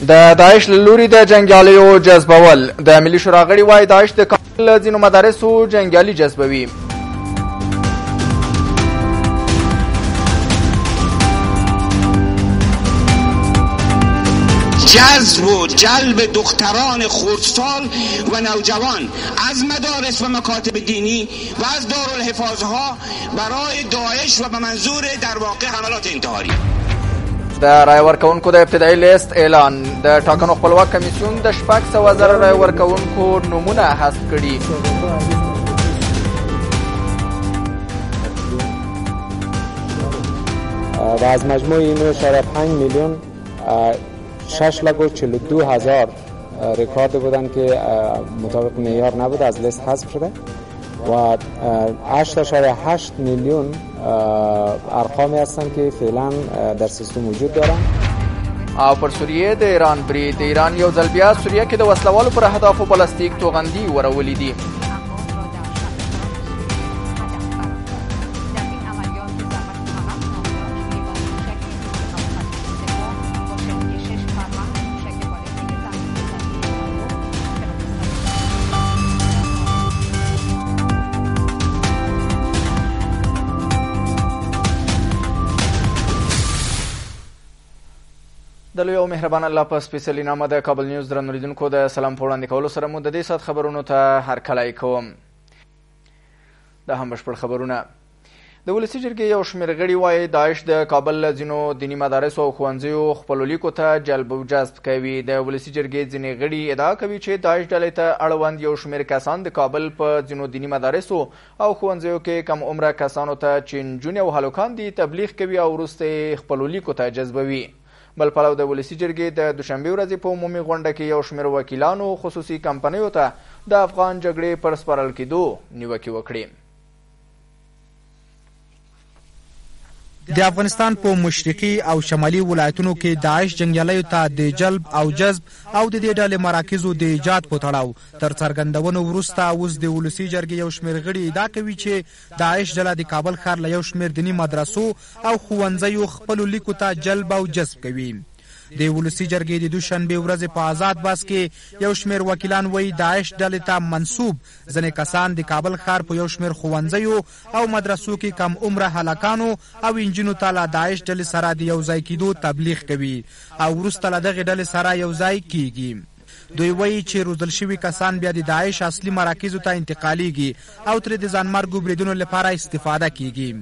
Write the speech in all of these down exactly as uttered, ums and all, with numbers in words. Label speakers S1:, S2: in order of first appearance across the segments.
S1: د داعش له لوري د جنګیالیو جذبول. د ملي شورا غړي وایي داعش د کابل له ځینو مدارسو جنګیالي جذبوي.
S2: جذب و جلب دختران خردسال و نوجوان از مدارس و مکاتب دینی و از دارالحفاظها برای داعش و به منظور در واقع حملات انتحاری.
S1: د رای ورکوونکو د ابتدایي لیست اعلان. د ټاکنو خپلواک کمیسیون د شپږ سوه زره رای ورکوونکو نومونه حذف کړي.
S3: و از مجموع نه اشاره پنج میلیون شش لاک و چهل و دو هزار رکورد بودن که مطابق معیار نبود از لیست حذف شده و هشت اشاره هشت میلیون ارقامی هستند که فعلا در سیستم وجود دارن.
S1: او پر سوریه د ایران برید. د ایران یو ځل بیا سوریه کې د وسلوالو پر اهدافو پلاستیک توغندي ورولې دي. د لوی او مهربان الله په سپیڅلي نامه د کابل نیوز درنو لیدونکو د سلام په وړاندې کولو سره مو د دې ساعت خبرونو ته هرکلی کوم. دا هم بشپړ خبرونه. د ولسي جرګې یو شمېر غړي وایي داعش د کابل له ځینو دیني مدارسو او ښوونځیو خپلو لیکو ته جلب او جذب کوي. د ولسي جرګې ځینې غړي ادعا کوي چې داعش ډلې ته اړوند یو شمېر کسان د کابل په ځینو دیني مدارسو او ښوونځیو کې کم عمره کسانو ته چې نجونې او هلکان دي تبلیغ کوي او وروسته یې خپلو لیکو ته جذبوي. بل پلو د ولسي جرګې د دوشنبې ورځې په عمومي غونډه کې یو شمېر وکیلانو خصوصي کمپنیو ته د افغان جګړې پر سپارل کېدو نیوکې وکړې.
S4: د افغانستان په مشرقي او شمالي ولایتونو کې داعش جنګیالیو ته د جلب او جذب او د دې ډلې مراکزو د ایجاد په تړاو تر څرګندونو وروسته اوس د ولسي جرګې یو شمېر غړي ادعا کوي چې داعش ډله د کابل ښار له یو شمېر دیني مدرسو او ښوونځیو خپلو لیکو ته جلب او جذب کوي. د ولسي جرګې د دوشنبې ورځې په آزاد بحث کې یو شمېر وکیلان وایي داعش ډلې ته منسوب ځینې کسان د کابل ښار په یو شمېر ښوونځیو او مدرسو کې کم عمره هلکانو او انجونو ته له داعش ډلې سره د یو ځای کېدو تبلیغ کوي او وروسته له دغې ډلې سره یو ځای کېږي. دوی وایي چې روزل شوي کسان بیا د داعش اصلي مراکزو ته انتقالیږي او ترې د ځانمرګو بریدونو لپاره استفاده کېږي.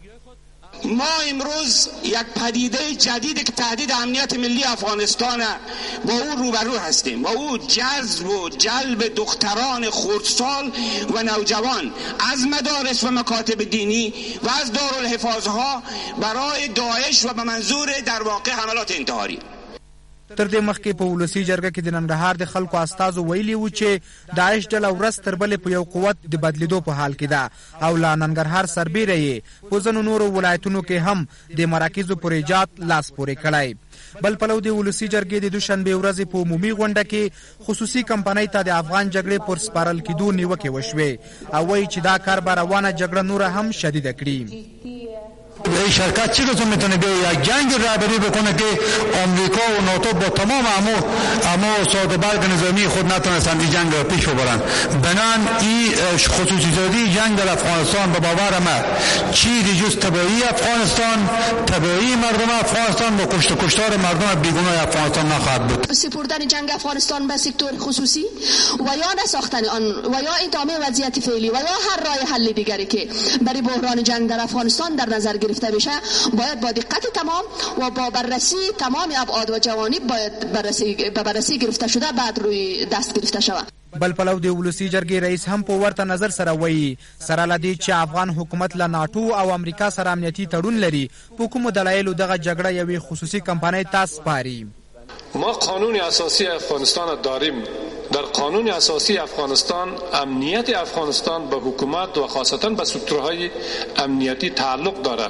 S2: ما امروز یک پدیده جدید که تهدید امنیت ملی افغانستان با او روبرو هستیم. با او جذب و جلب دختران خردسال و نوجوان از مدارس و مکاتب دینی و از دارالحفاظها برای داعش و به منظور در واقع حملات انتحاری.
S4: تر دې مخکې په ولسي جرګه کې د ننګرهار د خلکو استازو ویلي وو چې داعش ډله ورځ تر بلې په یو قوت د بدلیدو په حال کې ده او له ننګرهار سربیره یې په ځینو نورو ولایتونو کې هم د مراکزو پر ایجاد لاس پورې کړی. بل پلو د ولسي جرګې د دوشنبې ورځې په عمومي غونډه کې خصوصي کمپنۍ ته د افغان جګړې پر سپارل کېدو نیوکې وشوې او وایي چې دا کار به روانه جګړه نوره هم شدیده کړي.
S5: این شرکت چی روز میتونه به یک جنگ رهبری بکنه که آمریکا و ناتو با تمام امو امو ساده برگ نظامی خود نتونستند این جنگ را پیش ببرند. بنان این خصوصی سازی جنگ در افغانستان به باور ما چیزی جز تباهی افغانستان، تباهی مردم افغانستان و کشت کشتار مردم بیگناه افغانستان نخواهد بود.
S6: سپردن جنگ افغانستان به سکتور خصوصی و یا نساختن آن و یا ادامه وضعیت فعلی و یا هر راه حل دیگری که برای بحران جنگ در افغانستان در نظر گرفته بشه باید با دقت تمام و با بررسی تمام ابعاد و جوانب باید بررسی به بررسی گرفته شده بعد روی دست گرفته شود.
S4: بل پلو د ولسي جرګې رئیس هم په ورته نظر سره وایي سره له دې چې افغان حکومت له ناټو او امریکا سره امنیتي تړون لري په کومو دلایلو دغه جګړه یوې خصوصي کمپنۍ ته سپاري.
S7: ما قانون اساسی افغانستان داریم. در قانون اساسی افغانستان امنیت افغانستان به حکومت و خاصتا به ستورهای امنیتی تعلق دارد.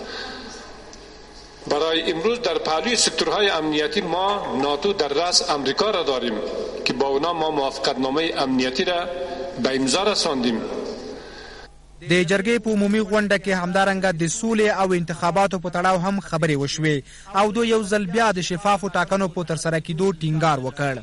S7: برای امروز در پهلوی سکتورهای امنیتی ما ناتو در رأس امریکا را داریم که با اونا ما موافقتنامه امنیتی را به امضا رساندیم.
S4: د جرګې په عمومي غونډه کې همدارنګه د سولې او انتخاباتو په تړاو هم خبرې وشوې او دوی یو ځل بیا د شفافو ټاکنو په ترسره کېدو ټینګار وکړ.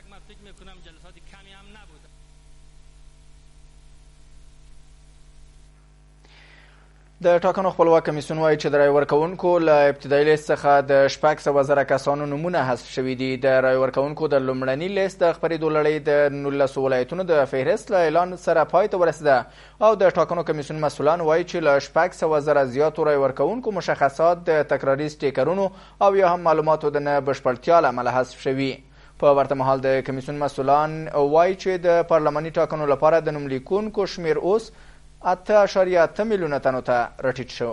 S1: د ټاکنو خپلواک کمیسیون وایي چې د رای ورکوونکو له ابتدایي لیست څخه د شپږ سوه زره کسانو نومونه حذف شوي دي. د رای ورکوونکو د لومړني لیست د خپرېدو لړۍ د نولسو ولایتونو د فهرست له اعلان سره پای ته ورسېده او د ټاکنو کمیسیون مسؤلان وایي چې له شپږ سوه زره زیاتو رای ورکوونکو مشخصات د تکراري سټیکرونو او یا هم معلوماتو د نه بشپړتیا له امله حذف شوي. په ورته مهال د کمیسیون مسؤلان وایي چې د پارلماني ټاکنو لپاره د نوملیکونکو شمېر اوس اته اعشاریه اته میلیونه تنو ته راټیټ شو.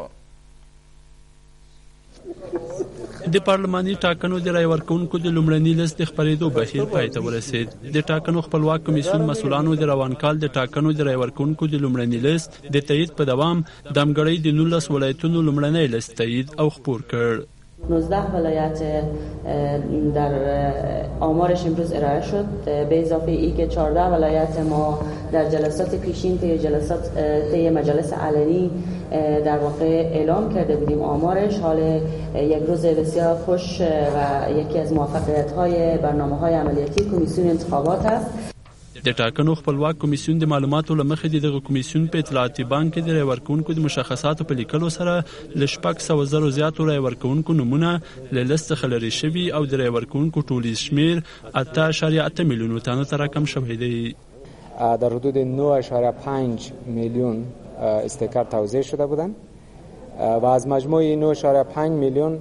S8: د پارلماني ټاکنو د رای ورکوونکو د لومړني لیست د خپرېدو بهیر پای ته ورسېد. د ټاکنو خپلواک کمیسیون مسؤلانو د روان کال د ټاکنو د رای ورکوونکو د لومړني لیست د تایید په دوام د همګړۍ د نولس ولایتونو لومړنی لیست تایید او خپور کړ.
S9: نوزده ولایت در آمارش امروز ارائه شد، به اضافه ای که چهارده ولایت ما در جلسات پیشین طی جلسات طی مجلس علنی در واقع اعلام کرده بودیم آمارش. حال یک روز بسیار خوش و یکی از موفقیت‌های برنامه‌های عملیاتی کمیسیون انتخابات است.
S8: د ټاکنو خپلواک کمیسیون د معلوماتو له مخې د دغه کمیسیون په اطلاعاتي بانک کې د رای ورکوونکو د مشخصاتو په لیکلو سره له شپږ سوه زرو زیاتو رای ورکوونکو نومونه له لیست څخه لرې شوي او د رای ورکوونکو ټولیز شمېر اته اعشاریه اته میلیونو تنو ته راکم شوی دی.
S3: در حدود نه اعشاریه پنج میلیون استیکر توزیع شده بودند و از مجموع نه اعشاریه پنج میلیون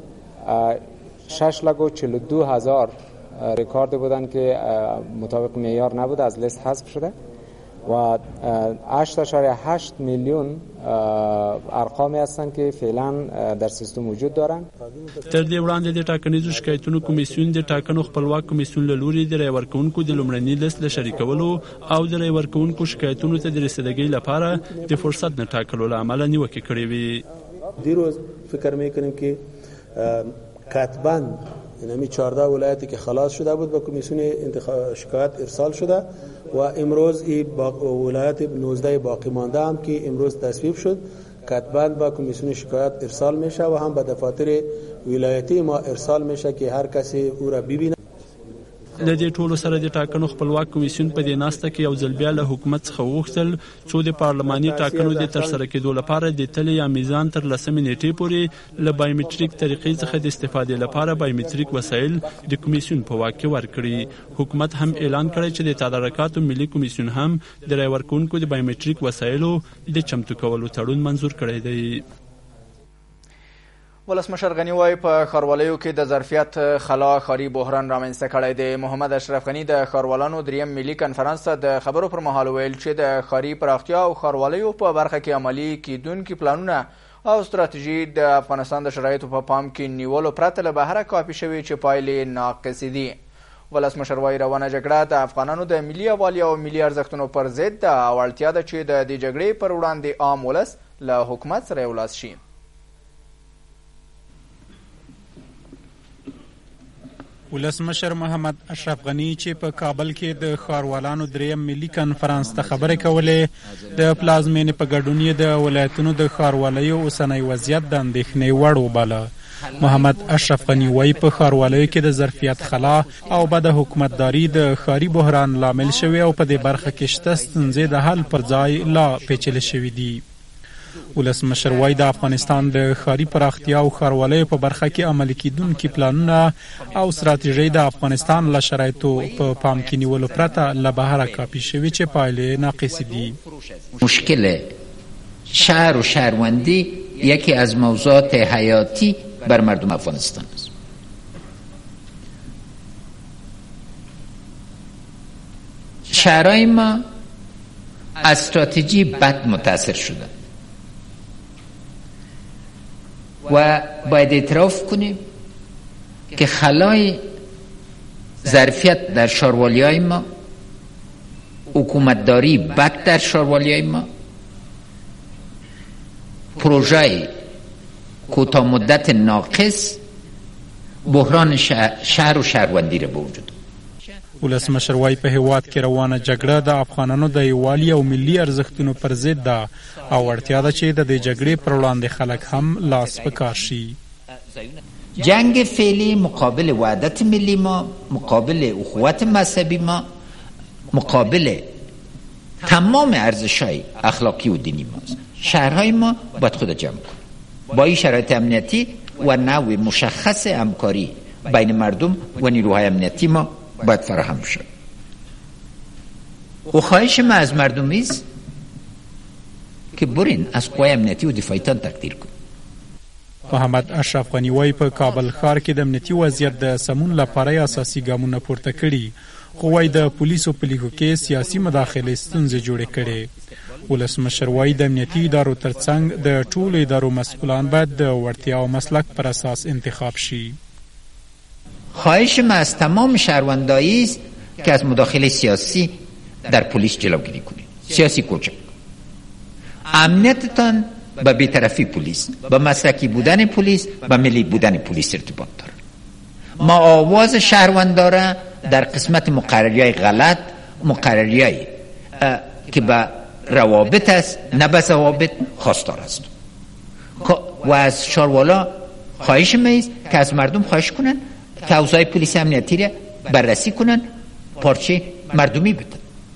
S3: شش لاک و چهل و دو هزار رکورد بودن که مطابق معیار نبود از لیست حذف شده و هشت اعشاریه هشت میلیون ارقامی هستند که فعلا در سیستم وجود دارند.
S8: تر دې وړاندې د ټاکنیزو شکایتونو کمیسیون د ټاکنو خپلواک کمیسیون له لوري د رای ورکوونکو د لومړني لیست له شریکولو او د رای ورکوونکو شکایتونو ته د رسیدګۍ لپاره د فرصت نه ټاکلو له امله نیوکې کړې وې.
S10: دیروز فکر میکنیم که کتباً یعنی چهارده ولایتی که خلاص شده بود به کمیسیون انتخاب شکایت ارسال شده و امروز این ولایت نوزده باقی مانده هم که امروز تصویب شد کتباً به کمیسیون شکایت ارسال میشه و هم به دفاتر ولایتی ما ارسال میشه که هر کسی او را ببینه.
S8: د دې ټولو سره د ټاکنو خپلواک کمیسیون په دې ناسته کې یو ځل بیا له حکومت څخه وغوښتل څو د پارلماني ټاکنو د ترسره کېدو لپاره د تلې یا میزان تر لسمې نیټې پورې له بایومټریک طریقې څخه د استفادې لپاره بایومټریک وسایل د کمیسیون په واک کې ورکړي. حکومت هم اعلان کړی چې د تدارکاتو ملي کمیسیون هم د رای ورکوونکو د بایومټریک وسایلو د چمتو کولو تړون منظور کړی دی.
S1: ولسمشر غني وایي په ښاروالیو کې د ظرفیت خلا ښاري بحران رامنځته کړی دی. محمد اشرف غني د ښاروالانو دریم ملي کنفرانس ته د خبرو پر مهال ویل چې د ښاري پراختیا او ښاروالیو په برخه کې عملي کیدونکي پلانونه او ستراتیژي د افغانستان د شرایطو په پام کې نیولو پرته له بهره کاپي شوي چې پایلې ناقصې دي. ولسمشر وایي روانه جګړه د افغانانو د ملي یووالي او ملي ارزښتونو پر ضد ده او اړتیا ده چې د دې جګړې پر وړاندې عام ولس له حکومت سره یو لاس شي.
S11: ولسمشر محمد اشرف غني چې په کابل کې د ښاروالانو دریم ملي کنفرانس ته خبرې کولې د پلازمینې په ګډون د ولایتونو د ښاروالیو اوسنی وضعیت د اندېښنې وړ وباله. محمد اشرف غني وایي په ښاروالیو کې د ظرفیت خلا او بد حکومتداري د ښاري بحران لامل شوی او په دې برخه کې شته ستونزې د حل پر ځای لا پیچلې شوي دي. ولسمشر وایي د افغانستان د ښاري پراختیا او ښاروالیو په برخه کې عملي کیدونکي پلانونه او ستراتیژۍ د افغانستان له شرایطو په پام کې نیولو پرته له بهره کاپي شوي چې پایلې ناقصې دي.
S12: مشکل شهر و شهروندی یکی از موضوعات حیاتی بر مردم افغانستان است. شهرهای ما از استراتژی بد متاثر شدند و باید اعتراف کنیم که خلای ظرفیت در شهروالی‌های ما، حکومتداری بد در شهروالی‌های ما، پروژه کوتاه مدت ناقص بحران شهر و شهروندی را به وجود.
S11: ولسمشر وایي په هیواد کې روانه جګړه د افغانانو د یووالي او ملي ارزښتونو پر ضد ده او اړتیا ده چې د دې جګړې پر وړاندې خلک هم لاس په کار شي.
S12: جنگ فعلی مقابل وحدت ملی ما، مقابل اخوت مذهبی ما، مقابل تمام ارزش‌های اخلاقی و دینی ماست. شهرهای ما باید خود جمع کنه. با این شرایط امنیتی و نوع مشخص همکاری بین مردم و نیروهای امنیتی ما باید فراهم شد. و خواهش ما از مردمی است که برین از قوای امنیتی و دفاعیتان تقدیر کنید.
S11: محمد اشرف غنی وایي په کابل ښار کې د امنیتي وضعیت د سمون لپاره اساسي ګامونه پورته کړي، خو وایي د پولیسو په لیکو کې سیاسي مداخلې ستونزې جوړې کړي. ولسمشر وایي د امنیتي ادارو ترڅنګ د ټولو ادارو مسئولان باید د وړتیا او مسلک پر اساس انتخاب شي.
S12: خواهش ما از تمام شهروندایی است که از مداخله سیاسی در پلیس جلوگیری کنید. سیاسی کوچک. امنیتتان با بی‌طرفی پلیس، با مسلکی بودن پلیس، با ملی بودن پلیس ارتباط داره. ما آواز شهروندان در قسمت مقرریای غلط، مقرریای که با روابط است نه به ضوابط خواستار است. و از شاروالا خواهش ما است که از مردم خواهش کنن که اوضاع پلیس امنیتی را بررسی کنن، پارچه مردمی بدن.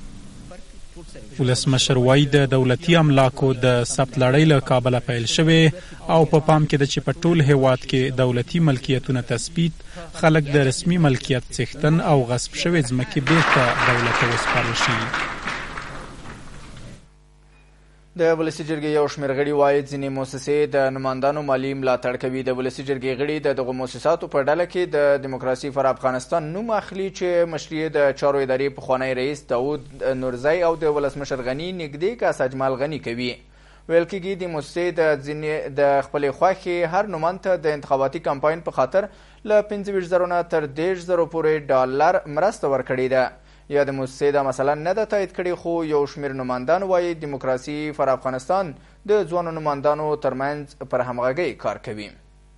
S11: ولسمشر وایي د دولتي املاکو د ثبت لړۍ له کابله پیل شوې او په پام کې ده چې په ټول هیواد کې دولتي ملکیتونه تثبیت، خلک د رسمي ملکیت څښتن او غصب شوې ځمکې بیرته دولت ته وسپارل شي.
S1: د ولسي جرګې یو شمېر غړي وایي ځینې مؤسسې د نمایندانو مالي ملاتړ کوي. د ولسي جرګې غړي د دغو مؤسساتو په ډله کې د دیموکراسي فر افغانستان نوم اخلي چې مشري د چارو ادارې پخوانی رئیس داود نورزی او د ولسمشر غني نږدې کاس اجمل غني کوي. ویل کېږي د مؤسسې د ځینې د خپلې خوښې هر نوماند ته د انتخاباتي کمپاین په خاطر له پنځه ویشت زرو نه تر دېرش زرو پورې ډالر مرسته ورکړې ده. یا د مؤسسې دا مثلا نه ده تایید کړې، خو یو شمېر نمایندان وایي دیموکراسي فر افغانستان د ځوانو نمایندانو ترمنځ پر همغږۍ کار کوي.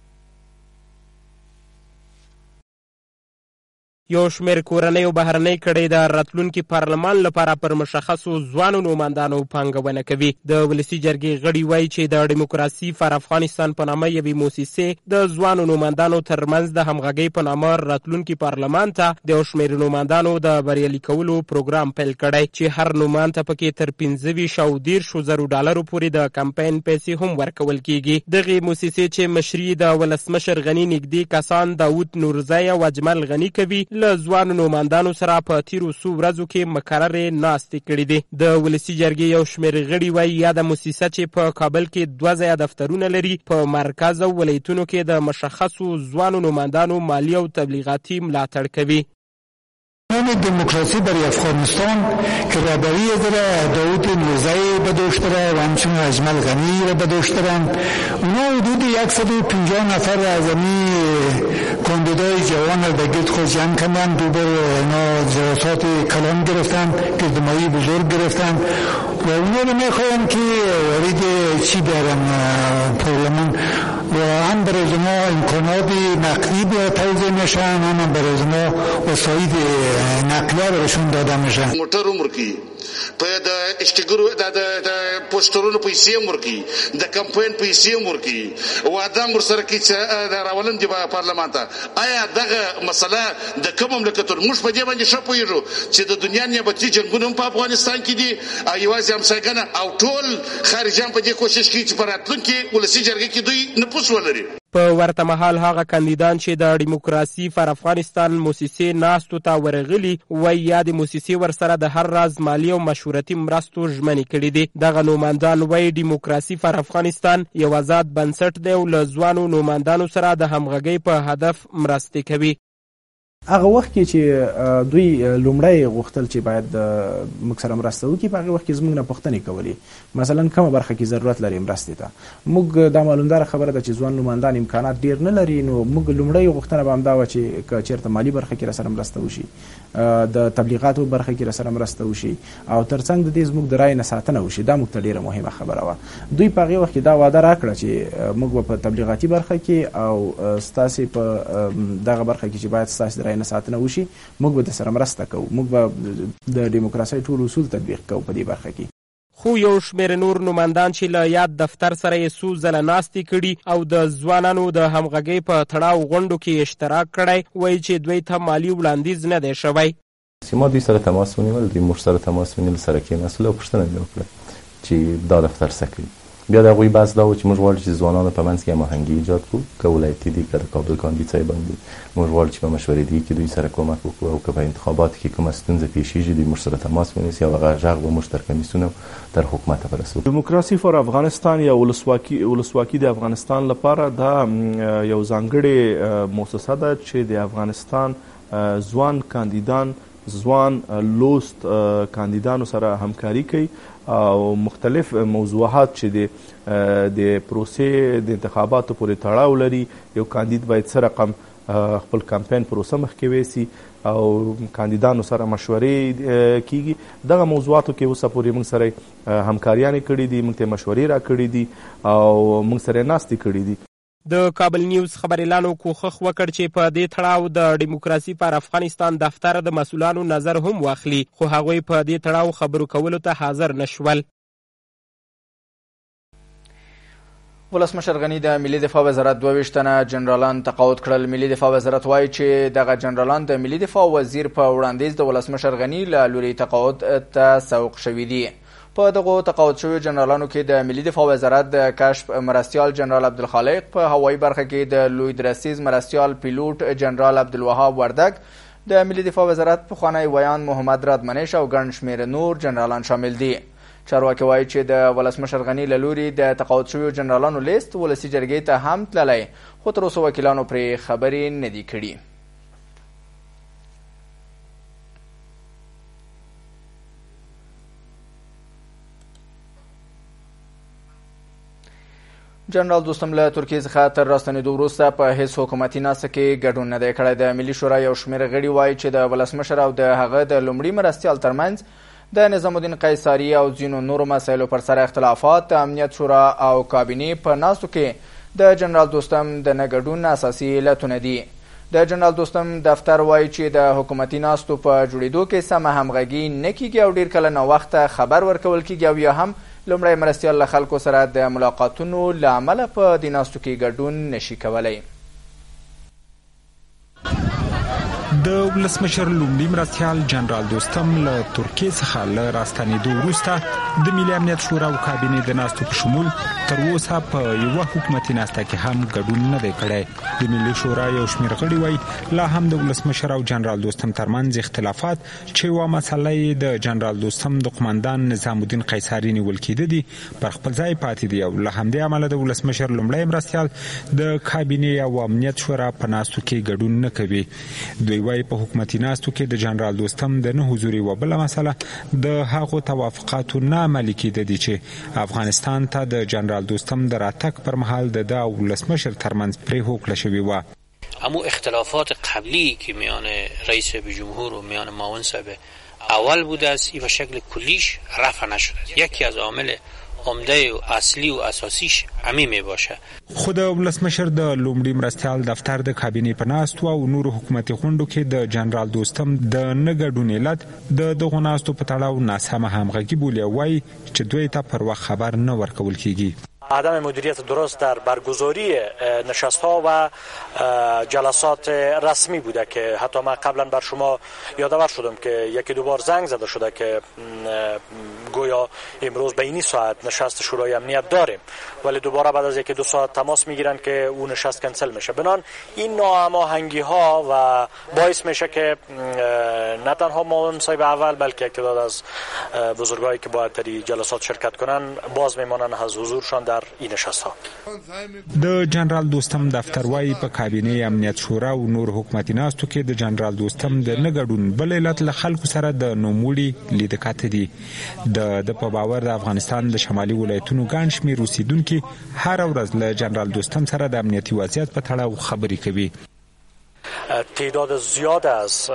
S13: یو شمېر کورنۍ او بهرنۍ کړۍ د راتلونکي پارلمان لپاره پر مشخصو ځوانو نوماندانو پانګونه کوي. د ولسي جرګې غړي وایي چې د دیموکراسي فر افغانستان په نامه یوې موسسې د ځوانو نوماندانو ترمنځ د همغږۍ په نامه راتلونکي پارلمان ته د یو شمېر نوماندانو د بریالي کولو پروګرام پیل کړی چې هر نوماند ته پکې تر پنځه ویشت او دېرشو زرو ډالرو پورې د کمپاین پیسې هم ورکول کیږي. دغې موسسې چې مشري د ولسمشر غني نږدې کسان داود نورزی او اجمل غني کوي، له ځوانو نوماندانو سره په تیرو څو ورځو کې مقررې ناستې کړې دي. د ولسي جرګې یو شمېر غړي وایي یاده موسسه چې په کابل کې دوه ځایه دفترونه لري، په مرکز او ولایتونو کې د مشخصو ځوانو نوماندانو مالی او تبلیغاتي ملاتړ کوي.
S5: نام دموکراسی برای افغانستان که رهبری داره داود نورزی به دوش داره و همچنین اجمل غنی را به دوش دارن. اونا حدود صد و پنجاه نفر از امی کاندیدای جوان را به گرد خود جمع کردن. دوباره اینا جلسات کلان گرفتن، گردمایی بزرگ گرفتن و اونا رو میخوایم که وارد چی برن پارلمان و هم برای ما امکانات نقدی به توزیع میشن، هم برای ما وسایل نقلیه بهشون داده میشه.
S14: موټر عمر کی په د اشتګرو د پوسټرونو پیسې عمر کی د کمپاین پیسې عمر کی واده مر سره کی چې راولم دی په پارلمان ته. آیا دغه مسله د کوم مملکتونو موږ په دې باندې شپویږو چې د دنیا نیابتي جنگونه په افغانستان کې دي، ایوازي هم څنګه او ټول خارجيان په دې کوشش کوي چې په راتلونکي ولسي جرګې کې دوی نفوذ ولري.
S13: په ورته مهال هغه کاندیدان چې د دیموکراسي فر افغانستان موسسې ناستو ته ورغلي وایي یا د موسسې ورسره د هر راز مالی او مشورتي مرستو ژمنې کړي دي. دغه نوماندان وایي دیموکراسي فر افغانستان یو آزاد بنسټ دی او له ځوانو نوماندانو سره د همغږۍ په هدف مرستې کوي.
S15: هغه وخت کې چې دوی لومړی غوښتل چې باید موږ سره مرسته وکړي، په هغه وخت کې زموږ نه پوښتنې کولې مثلا کومه برخه کې ضرورت لري مرستې ته. موږ دا معلومداره خبره ده چې ځوان نوماندان امکانات ډېر نه لري، نو موږ لومړی غوښتنه به همدا وه چې که چېرته مالي برخه کې راسره مرسته وشي، د تبلیغاتو برخه کې راسره مرسته وشي او ترڅنګ د دې زموږ د رایې نه ساتنه وشي. دا موږ ته ډېره مهمه خبره وه. دوی په هغې وخت کې دا وعده راکړه چې موږ به په تبلیغاتي برخه کې او ستاسې په دغه برخه کې چې باید ستاسې د رایې آینه ساتنه وشي موږ به درسره مرسته کوو، موږ به د ډیموکراسۍ ټول اصول تطبیق کوو په دې برخه کې.
S13: خو یو شمېر نور نمایندان چې له یاد دفتر سره یې څو ځله ناستې کړي او د ځوانانو د همغږۍ په تړاو غونډو کې اشتراک کړی وایي چې دوی ته مالي وړاندیز نه دی شوی.
S16: ما دوی سره تماس ونیول، دوی موږ سره تماس ونیول، سره کېناستل او پوښتنه مې وکړه چې دا دفتر څه کوي. بیا د هغوی بحث دا و چې موږ غواړو چې ځوانانو په منځ کې هماهنګي ایجاد کړو، که ولایتي دي که د کابل کاندید صاحبان دي، موږ غواړو چې په مشورېدي کې دوی سره کومک وکړو او که په انتخاباتو کې کومه ستونزه پیښیږي دوی موږ سره تماس ونیسي او هغه غږ به موږ تر کمیسیون تر حکومته ورسوو.
S17: ډیموکراسي فار افغانستان یا ولسواکي ولسواکي د افغانستان لپاره دا یو ځانګړې مؤسسه ده چې د افغانستان ځوان کاندیدان ځوان لوست کاندیدانو سره همکاري کوي او مختلف موضوعات چې د د پروسې د انتخاباتو پورې تړاو لري. یو کاندید باید څه رقم خپل کمپین پروسه مخکې ویسي او کاندیدانو سره مشورې کیږي. دغه موضوعاتو کې اوسه پورې موږ سره همکاریانې کړي دي، موږ ته مشورې را کړي دي او موږ سره ناستې کړي دي.
S13: د کابل نیوز خبریالانو کوښښ وکړ چې په دې تړاو د ډیموکراسي پر افغانستان دفتر د مسؤلانو نظر هم واخلي، خو هغوی په دې تړاو خبرو کولو ته حاضر نشول.
S1: ولسمشر غني د ملي دفاع وزارت دوه ویشت تنه جنرالان تقاعد کړل. ملي دفاع وزارت وایي چې دغه جنرالان د ملي دفاع وزیر په وړاندیز د ولسمشر غني له لوري تقاعد ته سوق شوي دي. په دغو تقاعد شویو جنرالانو کې د ملي دفاع وزارت د کشف مرستیال جنرال عبدالخالق، په هوایي برخه کې د لوی درستیز مرستیال پیلوټ جنرال عبدالوهاب وردګ، د ملي دفاع وزارت پخوانی ویان محمد رادمنش او ګڼ شمېر نور جنرالان شامل دي. چارواکي وایي چې د ولسمشر غني له لوري د تقاعد شویو جنرالانو لیست ولسي جرګې ته هم تللی، خو تر اوسه وکیلانو پرې خبرې نه دي کړي. جنرال دوستم له ترکیې څخه تر راستنېدو وروسته په هیڅ حکومتي ناسته کې ګډون نه دی کړی. د ملي شورا یو شمېر غړي وایي چې د ولسمشر او د هغه د لومړي مرستیال ترمنځ د نظام الدین قیصري او ځینو نورو مسایلو پر سر اختلافات د امنیت شورا او کابینې په ناستو کې د جنرال دوستم د نه ګډون اساسي علتونه دي. د جنرال دوستم دفتر وایي چې د حکومتي ناستو په جوړېدو کې سمه همغږي نه کیږي او ډېر کله ناوخته خبر ورکول کیږي او یا هم لومړی مرستیال له خلکو سره د ملاقاتونو له امله په دې ناستو کې ګډون نشي کولی.
S11: د ولسمشر لومړي مرستیال جنرال دوستم له ترکیې څخه له راستنېدو وروسته د ملي امنیت شورا او کابینې د ناستو په شمول تر اوسه په یوه حکومتي ناسته کې هم ګډون نه دی کړی. د ملي شورا یو شمېر غړي وایي لا هم د ولسمشر او جنرال دوستم ترمنځ اختلافات چې یوه مسله یې د جنرال دوستم د قومندان نظام الدین قیصري نیول کېده دي پر خپل ځای پاتې دي او له همدې امله د ولسمشر لومړی مرستیال د کابینې او امنیت شورا په ناستو کې ګډون نه کوي. دوی وایي په حکومتي ناستو کې د جنرال دوستم د نه حضور یوه بله مسله د هغو توافقاتو نه عملي کېده دي چې افغانستان ته د جنرال دوستم د راتګ پر مهال د ده او ولسمشر ترمنځ پرې هوکړه شوې وه.
S18: اما اختلافات قبلی که میان رئیس جمهور و میان معاون صاحب اول بوده است این به شکل کلیش رفع نشده. یکی از عامل عمده و اصلی و اساسیش همین می باشه.
S11: خود ولسمشر د لومړي مرستیال دفتر د کابینې په ناستو او نورو حکومتي غونډو کې د جنرال دوستم د نه ګډون علت د دغو ناستو په تړاو ناسمه همغږي بولي او وایي چې دوی ته پر وخت خبر نه ورکول کیږي.
S19: عدم مدیریت درست در برگزاری نشست‌ها و جلسات رسمی بوده که حتی من قبلا بر شما یادآور شدم که یکی دو بار زنگ زده شده که گویا امروز به این ساعت نشست شورای امنیت داریم ولی دوباره بعد از یکی دو ساعت تماس میگیرن که اون نشست کنسل میشه. بنان این ناهماهنگی ها و باعث میشه که نه تنها معاون صاحب اول بلکه یک تعداد از بزرگایی که باید در جلسات شرکت کنن باز میمانن از حضورشان در این نشست ها.
S11: د جنرال دوستم دفتر وایي په کابینې امنیت شورا او نور حکومتي ناستو کې د جنرال دوستم د نه ګډون بل علت له خلکو سره د نوموړي لیدکاته دي. د د په باور د افغانستان د شمالي ولایتونو ګڼ شمېر اوسیدونکي هره ورځ له جنرال دوستم سره د امنیتي وضعیت په تړاو خبرې کوي.
S19: تعداد زیاد از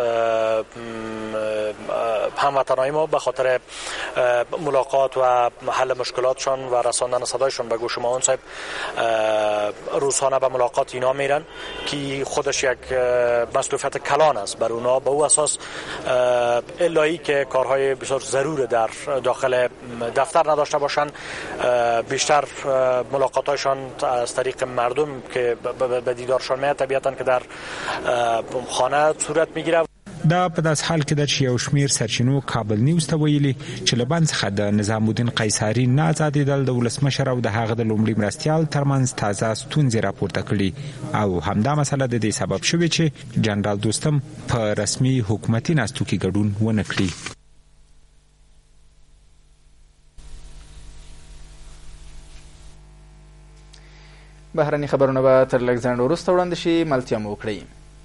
S19: هموطنهای ما به خاطر ملاقات و حل مشکلاتشان و رساندن صدایشان به گوش معاون صاحب روزانه به ملاقات اینا میرن که خودش یک مسئولیت کلان است بر اونا. به او اساس الهی که کارهای بسیار ضرور در داخل دفتر نداشته باشن، بیشتر ملاقاتاشان از طریق مردم که به دیدارشان میاد طبیعتا که در خانه صورت میگیره.
S20: دا په داس حال کې د یو شمیر سرچینو کابل نیوز ته ویلي چې له بند څخه د نظام الدین قیصري نه آزادېدل د ولسمشر او د هغه د لومړي مرستیال ترمنځ تازه ستونزې راپورته کړي او همدا مسله د دې سبب شوې چې جنرال دوستم په رسمي حکومتي ناستو کې ګډون ونه کړي.
S1: بهرني خبرونه به تر لږ ځنډ وروسته وړاندې شي. ملتیا مو وکړئ.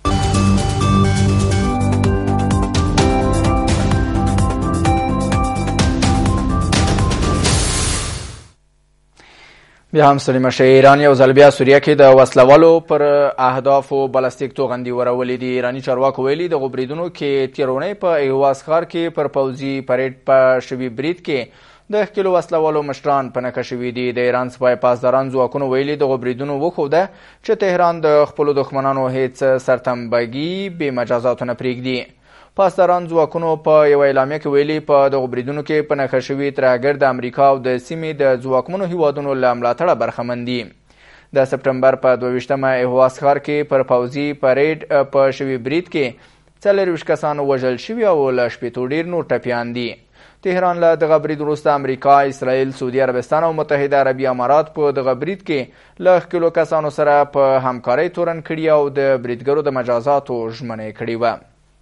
S1: بیا هم ستړي مشه. ایران یو ځل بیا سوریه کې د وسلوالو پر اهدافو بلستیک توغندي ورولې دي. ایراني چارواکو ویلي د غبریدونو کې تیرونی په ایواز ښار کې پر پوځي پریډ په شوي برید کې د ښکېلو وسلوالو مشران په نښه شوي دي. د ایران سپای پاسداران ځواکونو ویلي د غبریدونو وښوده چې تهران د خپلو دښمنانو هیڅ سرتنبګي بې مجازاتو نه پرېږدي. پاسداران ځواکونو په یوه اعلامیه کې ویلي په دغو بریدونو کې په نښه شوي ترهګر د امریکا او د سیمې د ځواکمنو هیوادونو له ملاتړه برخمن دي. د سپټمبر په دوه ویشتمه اهواز ښار کې پر پوځي پریډ په شوي برید کې څلرویشت کسان وژل شوي او له شپېتو ډېر نور ټپیان دي. تهران له دغه برید وروسته امریکا، اسرائیل، سعودي عربستان او متحده عربي امارات په دغه برید کې له ښکېلو کسانو سره په همکارۍ تورن کړي او د بریدګرو د مجازاتو ژمنه یې کړې وه.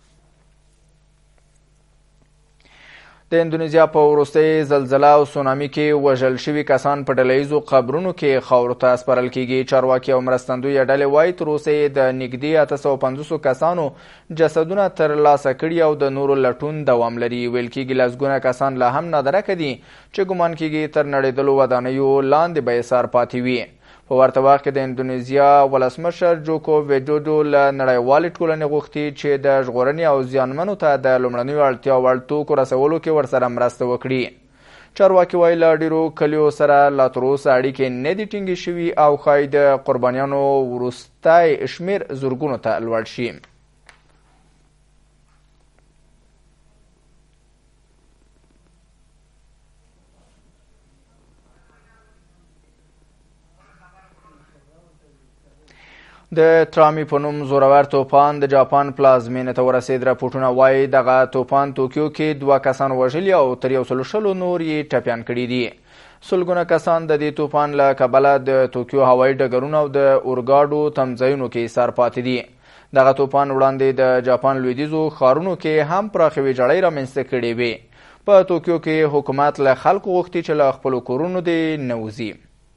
S1: د اندونیزیا په وروستۍ زلزله او سونامي کې وژل شوي کسان په ډلهیزو قبرونو کې خاورو ته سپارل کیږي. چارواکي او مرستندویه ډلې وایي تر اوسه یې د نږدې اته سوه پنځوسو کسانو جسدونه ترلاسه کړي او د نورو لټون دوام لري. ویل کېږي لسګونه کسان لا هم نادرکه دي چې ګمان کېږي تر نړېدلو ودانیو لاندې به یې سار پاتې وي. په ورته وخت کې د اندونیزیا ولسمشر جوکو ویډوډو له نړیوالې ټولنې غوښتي چې د ژغورنې او زیانمنو ته د لومړنیو اړتیا وړ توکو رسولو کې ورسره مرسته وکړي. چارواکي وایي له ډېرو کلیو سره لا تر اوسه اړیکې نه دي ټینګې شوي او ښایي د قربانیانو وروستی شمېر زرګونو ته لوړ شي. د ترامی په نوم زورور توپان د جاپان پلازمینې ته ورسېد. راپورټونه وایي دغه توپان توکیو کې دوه کسان وژلي او تر یو سلو شلو نور یې ټپیان کړي دي. سلګونه کسان د دې توپان له کبله د توکیو هوایي ډګرونو او د اورګاډو تمځایونو کې ایسار پاتې دي. دغه توپان وړاندې د جاپان لویدیځو ښارونو کې هم پراخې ویجاړۍ رامنځته کړې وې. په توکیو کې حکومت له خلکو غوښتي چې له خپلو کورونو دې نه وځي.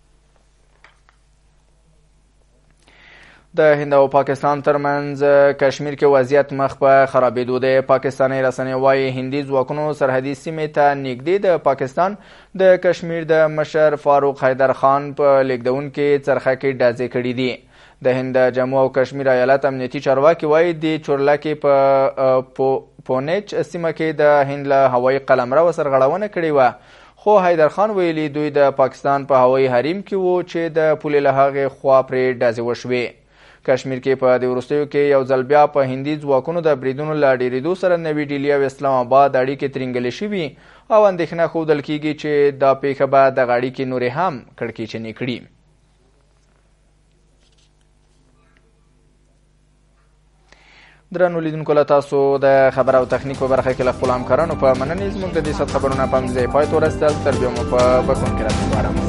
S1: د هند او پاکستان ترمنځ کشمیر کې وضعیت مخ په خرابېدو دی. پاکستاني رسنۍ وایي هندي ځواکونو سرحدي سیمې ته نږدې د پاکستان د کشمیر د مشر فاروق حیدر خان په لیږدونکي څرخکې ډزې کړي دي. د هند جموں او کشمیر ایالت امنیتي چارواکي وایي د چورلکې په پونیچ سیمه کې د هند له هوایي قلمرو سرغړونه کړې وه. خو حیدر خان ویلي دوی د پاکستان په هوایي حریم کې وو چې د پولې له هغې خوا پرې ډزې وشوې. کشمیر کې په دې وروستیو کې یو ځل بیا په هندي ځواکونو د بریدونو له ډېرېدو سره نوي ډیلي او اسلام آباد اړیکې ترینګلې شوي او اندېښنه ښودل کېږي چې دا پیښه به دغه اړیکې نورې هم کړکېچنې کړي. درنو لیدونکو له تاسو د خبر او تخنیک په برخه کې له خپلو همکارانو په مننې زموږ د دې ساعت خبرونه په همدې ځای پای ته ورسېدل. تر بیا مو په بکون کې راته غواړم.